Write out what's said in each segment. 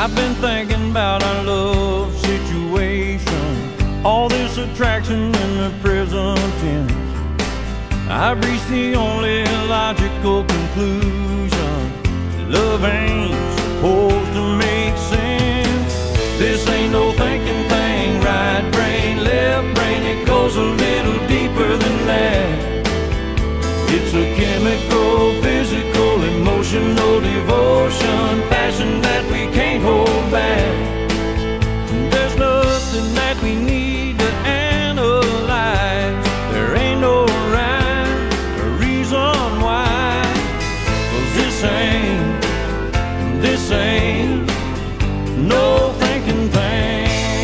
I've been thinking about our love situation, all this attraction in the present tense. I've reached the only logical conclusion: love ain't supposed to make sense. This ain't no thinking thing, right brain, left brain, it goes a little deeper than that. It's a chemical, physical, emotional devotion, passion that we can't hold back. There's nothing that we need to analyze. There ain't no rhyme or reason why. 'Cause this ain't no thinking thing.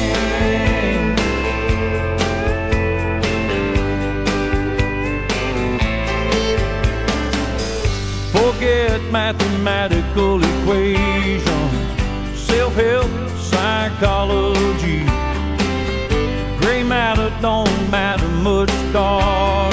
Forget mathematical equations, self-help, psychology. Gray matter don't matter much, darling.